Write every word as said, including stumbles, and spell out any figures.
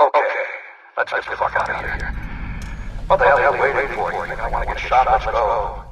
Okay, let's get the fuck out of here. What the hell are you waiting for? You think I want to get shot? Let's go.